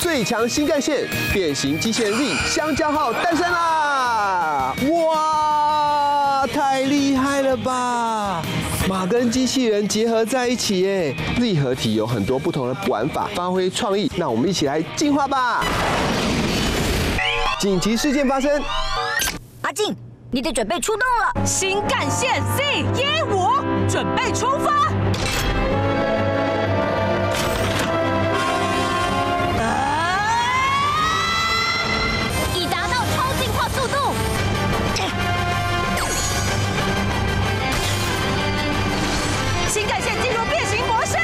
最强新干线变形机器人 Z 香蕉号诞生啦！哇，太厉害了吧！马跟机器人结合在一起耶，Z合体有很多不同的玩法，发挥创意。那我们一起来进化吧！紧急事件发生， 阿静，你得准备出动了。 新干线 Z15准备出发。 已达到超进化速度。 新干线进入变形模式。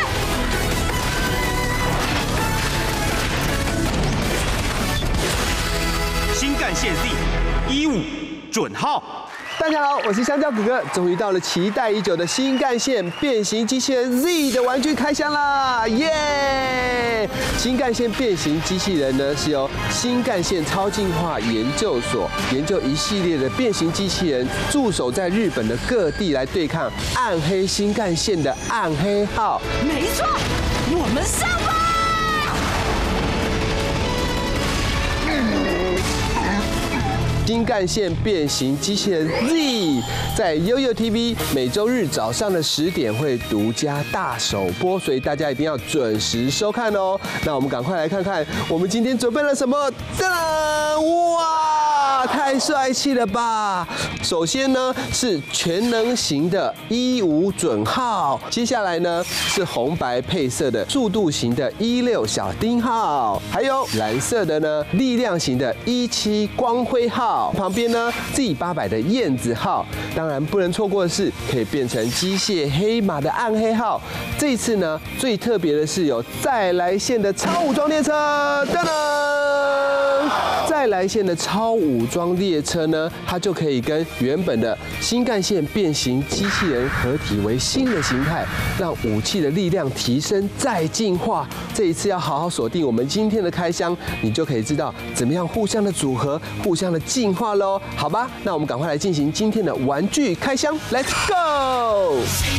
新干线 Z15准号。 大家好，我是香蕉哥哥，终于到了期待已久的新干线变形机器人 Z 的玩具开箱啦！耶！新干线变形机器人呢，是由新干线超进化研究所研究一系列的变形机器人，驻守在日本的各地来对抗暗黑新干线的暗黑号。 没错，我们上吧！ 新干线变形机器人 Z 在悠悠 TV 每周日早上的10点会独家大首播，所以大家一定要准时收看哦。那我们赶快来看看我们今天准备了什么。噔！哇，太帅气了吧！首先呢是全能型的15准号，接下来呢是红白配色的速度型的16小丁号，还有蓝色的呢力量型的17光辉号。旁边呢 Z800的燕子号，当然不能错过的是可以变成机械黑马的暗黑号。这一次呢最特别的是有再来线的超武装列车，噔噔！再来线的超武装列车呢，它就可以跟原本的新干线变形机器人合体为新的形态，让武器的力量提升再进化。这一次要好好锁定我们今天的开箱，你就可以知道怎么样互相的组合，互相的进化喽，好吧？那我们赶快来进行今天的玩具开箱 ，Let's go！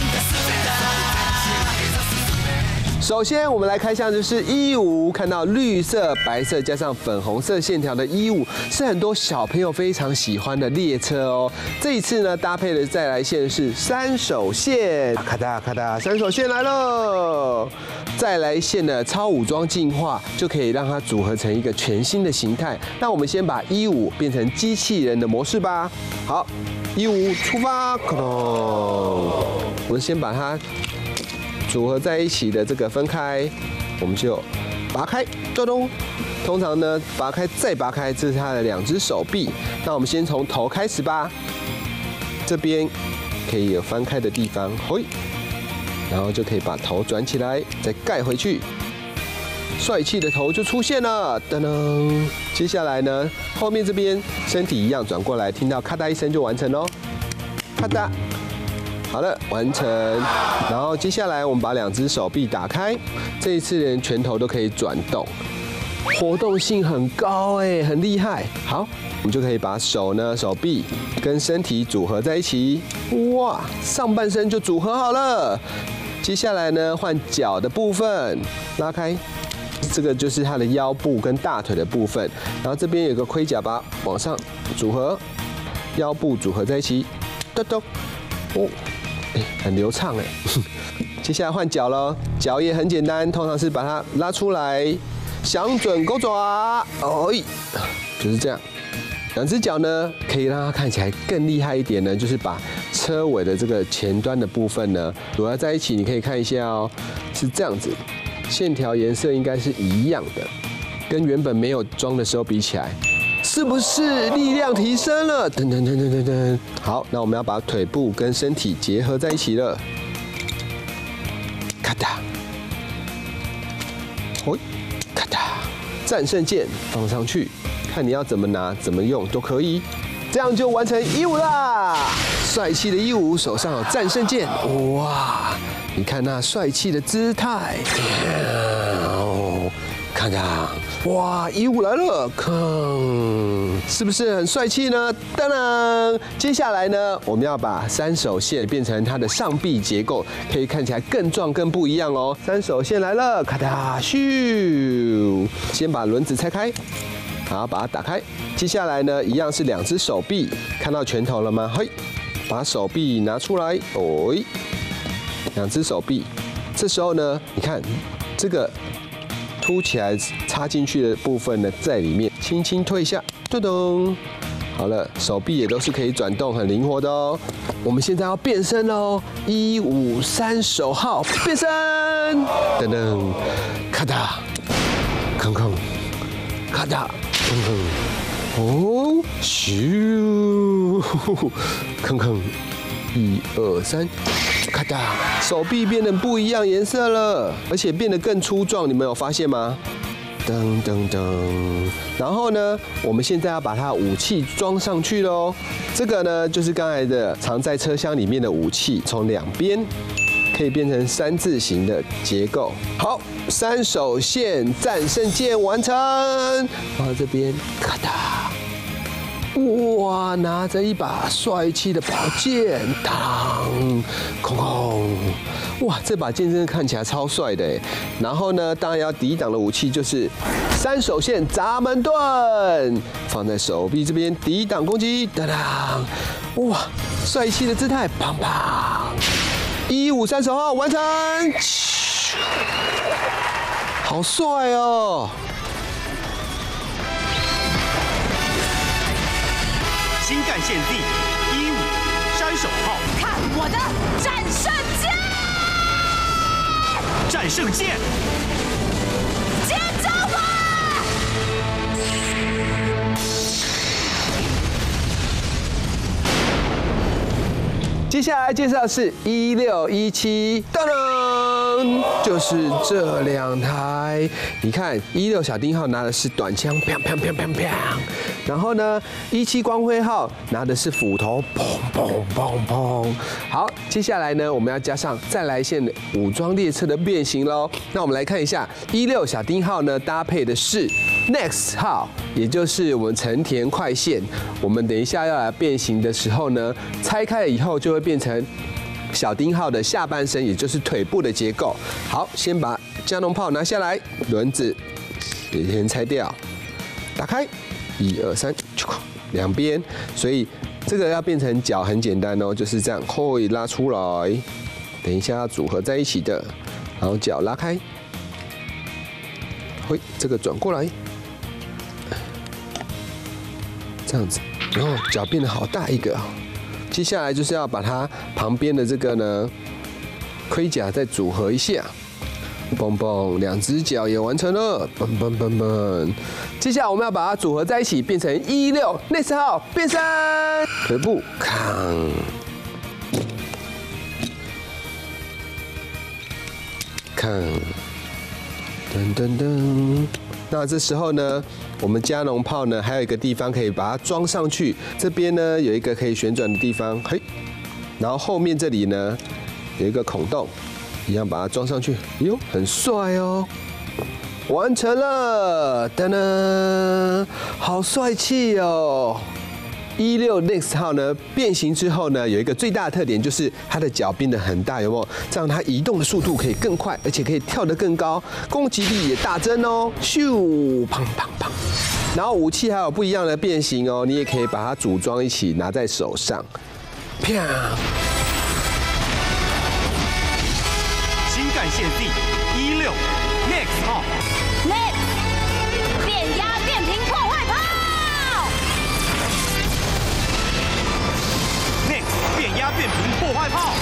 首先，我们来开箱就是15，看到绿色、白色加上粉红色线条的15，是很多小朋友非常喜欢的列车哦。这一次呢，搭配的再来线是3手线，咔哒咔哒，3手线来喽。再来线的超武装进化，就可以让它组合成一个全新的形态。那我们先把15变成机器人的模式吧。好，15出发，可能我们先把它组合在一起的这个分开，我们就拔开，咚咚。通常呢，拔开再拔开，这是它的2只手臂。那我们先从头开始吧，这边可以有翻开的地方，嘿，然后就可以把头转起来，再盖回去，帅气的头就出现了，噔噔。接下来呢，后面这边身体一样转过来，听到咔嗒一声就完成喽，咔嗒。好了，完成。然后接下来我们把2只手臂打开，这一次连拳头都可以转动，活动性很高哎，很厉害。好，我们就可以把手臂跟身体组合在一起，哇，上半身就组合好了。接下来呢，换脚的部分，拉开，这个就是它的腰部跟大腿的部分。然后这边有个盔甲，把它往上组合，腰部组合在一起，咚咚，哦。很流畅哎，接下来换脚了，脚也很简单，通常是把它拉出来，想准钩爪，哎，就是这样。2只脚呢，可以让它看起来更厉害一点呢，就是把车尾的这个前端的部分呢组合在一起，你可以看一下哦，是这样子，线条颜色应该是一样的，跟原本没有装的时候比起来。是不是力量提升了？噔噔噔噔噔噔。好，那我们要把腿部跟身体结合在一起了。咔嗒，嘿，咔嗒，战胜键放上去，看你要怎么拿、怎么用都可以。这样就完成15啦！帅气的15，手上有战胜键，哇！你看那帅气的姿态，咔看看，哇，15来了，看，是不是很帅气呢？当当，接下来呢，我们要把3手线变成它的上臂结构，可以看起来更壮、更不一样哦。3手线来了，咔嗒咻，先把轮子拆开，好，把它打开。接下来呢，一样是2只手臂，看到拳头了吗？嘿，把手臂拿出来，哦，2只手臂。这时候呢，你看这个凸起来插进去的部分呢，在里面轻轻推一下，咚咚，好了，手臂也都是可以转动，很灵活的哦。我们现在要变身喽，1、5、3手号变身，噔噔，咔嗒，吭吭，咔嗒，吭吭，哦，咻，吭吭，1、2、3。咔嗒，手臂变得不一样颜色了，而且变得更粗壮，你们有发现吗？噔噔噔，然后呢，我们现在要把它武器装上去喽。这个呢，就是刚才的藏在车厢里面的武器，从2边可以变成3字形的结构。好，3手线战胜键完成，放到这边，咔嗒。哇，拿着一把帅气的宝剑，当，空空，哇，这把剑真的看起来超帅的哎。然后呢，当然要抵挡的武器就是3手线闸门盾，放在手臂这边抵挡攻击，当当，哇，帅气的姿态，砰砰，1、5、3手号完成，好帅哦！ 新干线 Z 15山手号， 看我的战胜剑！ 战胜剑， 接招吧！ 接下来介绍的是16、17，当当，就是这2台。你看，16小丁号拿的是短枪，砰砰砰砰砰。然后呢，17光辉号拿的是斧头，砰砰砰砰。好，接下来呢，我们要加上再来线的武装列车的变形喽。那我们来看一下，16小丁号呢搭配的是 Next 号，也就是我们成田快线。我们等一下要来变形的时候呢，拆开了以后就会变成小丁号的下半身，也就是腿部的结构。好，先把加农炮拿下来，轮子也先拆掉，打开。1、2、3，两边，所以这个要变成脚很简单哦，就是这样，会拉出来，等一下要组合在一起的，然后脚拉开，会这个转过来，这样子，然后脚变得好大一个。接下来就是要把它旁边的这个呢盔甲再组合一下。蹦蹦，2只脚也完成了，蹦蹦蹦蹦。接下来我们要把它组合在一起，变成16 Next 号变身，腿部扛，扛，噔噔噔。那这时候呢，我们加农炮呢还有一个地方可以把它装上去，这边呢有一个可以旋转的地方，嘿，然后后面这里呢有一个孔洞。一样把它装上去，哟，很帅哦！完成了，噔噔，好帅气哦！16 Next 号呢变形之后呢，有一个最大的特点就是它的脚变得很大，有没有？这样它移动的速度可以更快，而且可以跳得更高，攻击力也大增哦！咻，砰砰砰！然后武器还有不一样的变形哦，你也可以把它组装一起拿在手上，啪！ 干线 D 16 Next 号 Next 变压变频破坏炮 Next 变压变频破坏炮，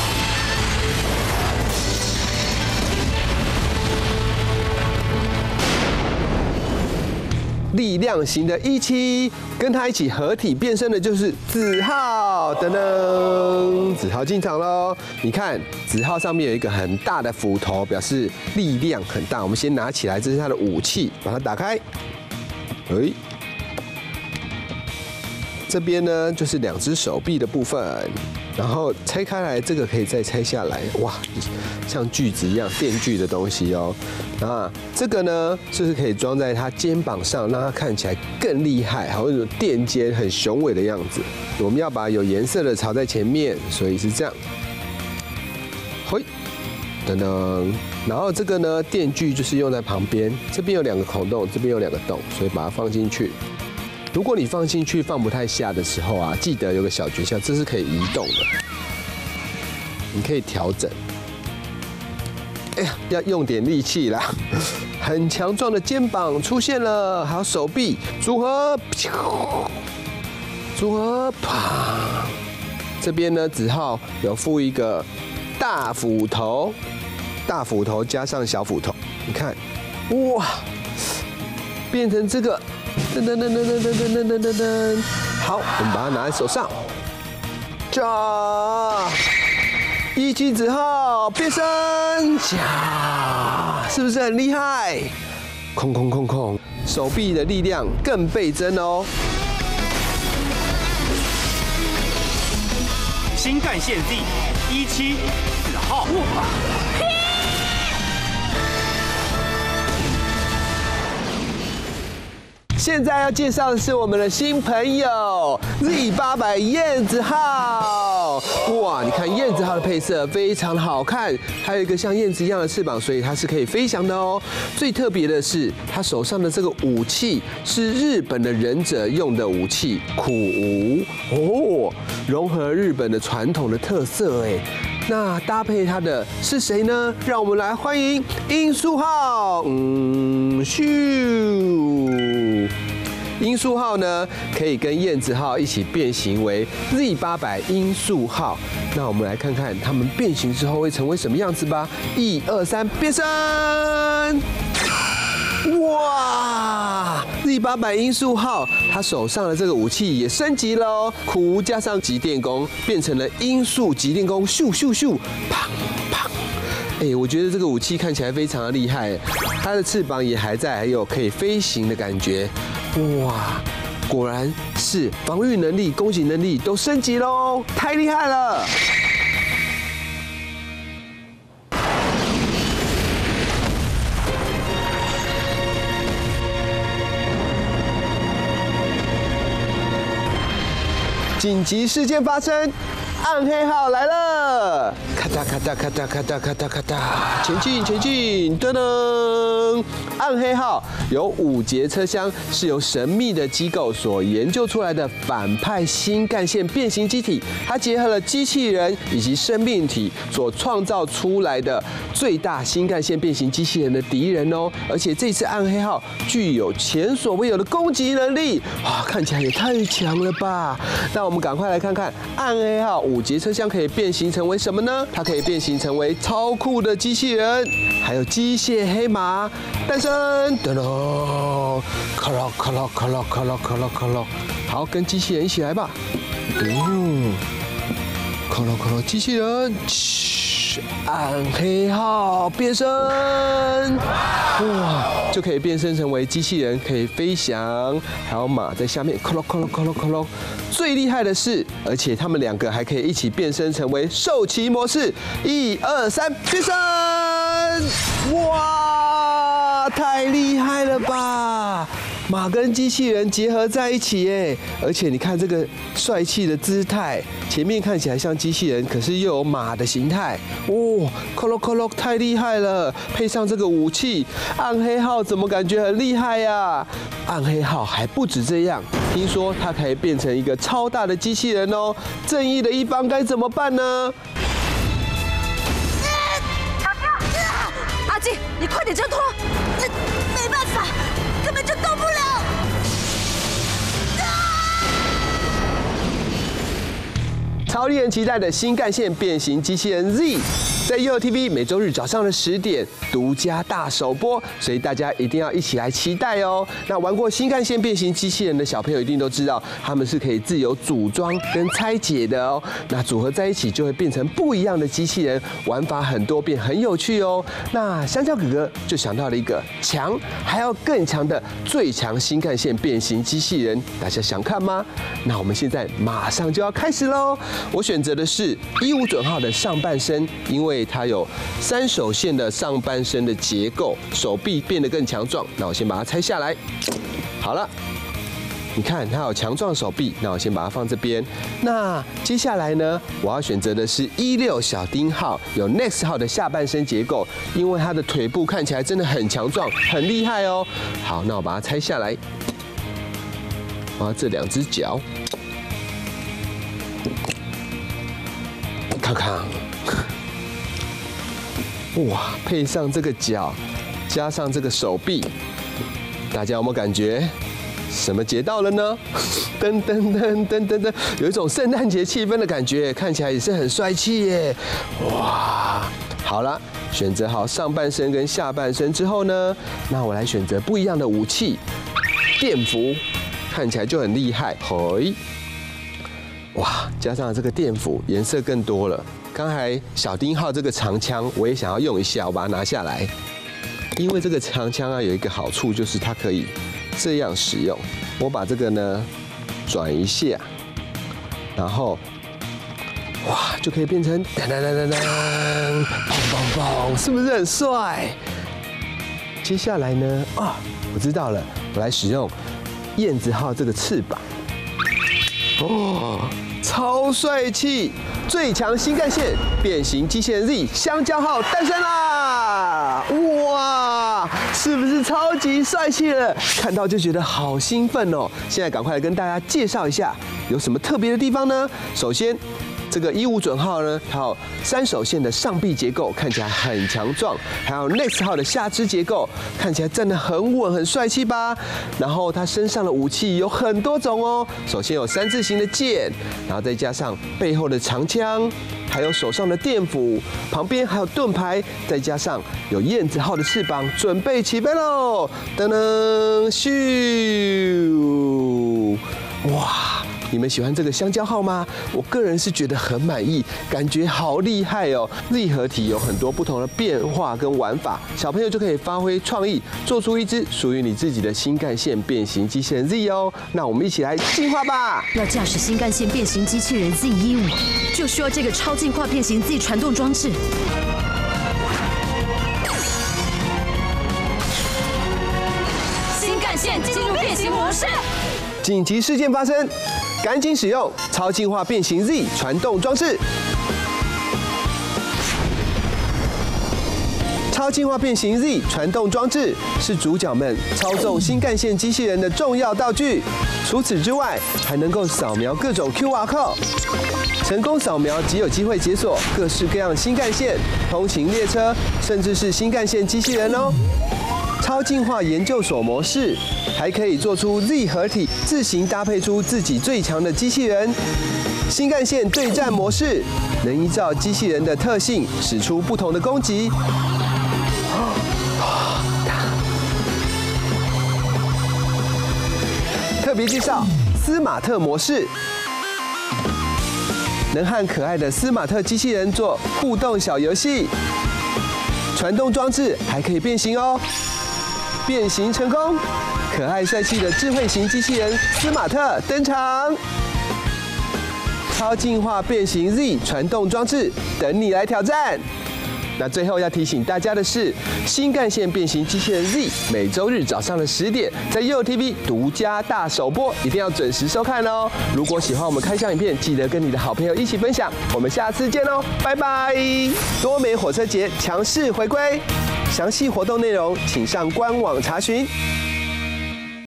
力量型的17，跟它一起合体变身的就是子号，噔噔，子号进场喽！你看子号上面有一个很大的斧头，表示力量很大。我们先拿起来，这是它的武器，把它打开。哎，这边呢就是2只手臂的部分， 然后拆开来，这个可以再拆下来，哇，像锯子一样电锯的东西哦。啊，这个呢就是可以装在他肩膀上，让他看起来更厉害，好像有垫肩、很雄伟的样子。我们要把有颜色的朝在前面，所以是这样。嘿，噔噔。然后这个呢电锯就是用在旁边，这边有2个孔洞，这边有2个洞，所以把它放进去。如果你放进去放不太下的时候啊，记得有个小诀窍，这是可以移动的，你可以调整。哎呀，要用点力气啦！很强壮的肩膀出现了，还有手臂组合，组合，啪！这边呢，子浩有附一个大斧头，大斧头加上小斧头，你看，哇，变成这个。噔噔噔噔噔噔噔噔噔噔，好，我们把它拿在手上，驾，一击子浩变身，驾，是不是很厉害？空空空空，手臂的力量更倍增哦。 新干线 Z17子浩。 现在要介绍的是我们的新朋友 Z800 燕子号。哇，你看燕子号的配色非常好看，还有一个像燕子一样的翅膀，所以它是可以飞翔的哦。最特别的是，它手上的这个武器是日本的忍者用的武器苦无哦，融合日本的传统的特色哎。那搭配它的是谁呢？让我们来欢迎音速号。咻！音速号呢，可以跟燕子号一起变形为 Z800 音速号。那我们来看看它们变形之后会成为什么样子吧。1、2、3，变身！哇 ！Z800 音速号，它手上的这个武器也升级了哦，苦无加上极电弓，变成了音速极电弓，咻咻咻，砰砰！哎，我觉得这个武器看起来非常的厉害，它的翅膀也还在，还有可以飞行的感觉。哇，果然是防御能力、攻击能力都升级喽，太厉害了！紧急事件发生，暗黑号来了！咔哒咔哒咔哒咔哒咔哒咔哒，前进前进，噔噔！暗黑号有5节车厢，是由神秘的机构所研究出来的反派新干线变形机体，它结合了机器人以及生命体所创造出来的最大新干线变形机器人的敌人哦。而且这次暗黑号具有前所未有的攻击能力，哇，看起来也太强了吧！那我们赶快来看看暗黑号5节车厢可以变形成为什么呢？它可以变形成为超酷的机器人，还有机械黑马诞生，噔噔，咔啦咔啦咔啦咔啦咔啦咔啦，好，跟机器人一起来吧，咔啦咔啦，机器人，暗黑号变身，哇，就可以变身成为机器人，可以飞翔，还有马在下面，咔啦咔啦咔啦咔啦。最厉害的是，而且他们2个还可以一起变身成为兽骑模式，1、2、3，变身！哇，太厉害了吧！马跟机器人结合在一起耶，而且你看这个帅气的姿态，前面看起来像机器人，可是又有马的形态，哇，克洛克洛太厉害了！配上这个武器，暗黑号怎么感觉很厉害呀？暗黑号还不止这样，听说它可以变成一个超大的机器人哦。正义的一方该怎么办呢？ 阿静，你快点挣脱！没办法，根本就动不了。 超令人期待的新干线变形机器人 Z 在幼儿 TV 每周日早上的10点独家大首播，所以大家一定要一起来期待哦。那玩过新干线变形机器人的小朋友一定都知道，他们是可以自由组装跟拆解的哦。那组合在一起就会变成不一样的机器人，玩法很多变，很有趣哦。那香蕉哥哥就想到了一个强还要更强的最强新干线变形机器人，大家想看吗？那我们现在马上就要开始喽。我选择的是15准号的上半身，因为它有3手线的上半身的结构，手臂变得更强壮。那我先把它拆下来。好了，你看它有强壮手臂，那我先把它放这边。那接下来呢，我要选择的是16小丁号，有 Next 号的下半身结构，因为它的腿部看起来真的很强壮，很厉害哦。好，那我把它拆下来。我要这2只脚，看看。哇，配上这个脚，加上这个手臂，大家有没有感觉什么节到了呢？噔噔噔噔噔噔，有一种圣诞节气氛的感觉，看起来也是很帅气耶！哇，好了，选择好上半身跟下半身之后呢，那我来选择不一样的武器，电符，看起来就很厉害。嘿，哇，加上这个电符，颜色更多了。刚才小丁号这个长枪，我也想要用一下，我把它拿下来。因为这个长枪啊有一个好处，就是它可以这样使用。我把这个呢转一下，然后哇就可以变成噔噔噔噔噔，砰砰砰，是不是很帅？接下来呢我知道了，我来使用燕子号这个翅膀。哦，超帅气！最强新干线变形机器人 Z 香蕉号诞生啦！哇，是不是超级帅气了？看到就觉得好兴奋哦！现在赶快来跟大家介绍一下有什么特别的地方呢？首先，这个15准号呢，它有3手线的上臂结构，看起来很强壮；还有 Next 号的下肢结构，看起来站得很稳、很帅气吧？然后它身上的武器有很多种哦。首先有3字形的剑，然后再加上背后的长枪，还有手上的电斧，旁边还有盾牌，再加上有燕子号的翅膀，准备起飞喽！噔噔，咻！哇！你们喜欢这个香蕉号吗？我个人是觉得很满意，感觉好厉害哦！Z 合体有很多不同的变化跟玩法，小朋友就可以发挥创意，做出一只属于你自己的新干线变形机器人 Z 哦。那我们一起来进化吧！ 要驾驶新干线变形机器人 Z15，就需要这个超进化变形 Z 传动装置。新干线进入变形模式。 紧急事件发生，赶紧使用超进化变形 Z 传动装置。超进化变形 Z 传动装置是主角们操纵新干线机器人的重要道具。除此之外，还能够扫描各种 QR code， 成功扫描即有机会解锁各式各样的新干线、通勤列车，甚至是新干线机器人哦。超进化研究所模式，还可以做出 Z 合体，自行搭配出自己最强的机器人。新干线对战模式，能依照机器人的特性使出不同的攻击。特别介绍斯马特模式，能和可爱的斯马特机器人做互动小游戏。传动装置还可以变形哦。变形成功，可爱帅气的智慧型机器人斯马特登场。超进化变形 Z 传动装置等你来挑战。那最后要提醒大家的是，新干线变形机器人 Z 每周日早上的10点，在幼 TV 独家大首播，一定要准时收看哦。如果喜欢我们开箱影片，记得跟你的好朋友一起分享。我们下次见哦，拜拜！多美火车节强势回归。详细活动内容，请上官网查询。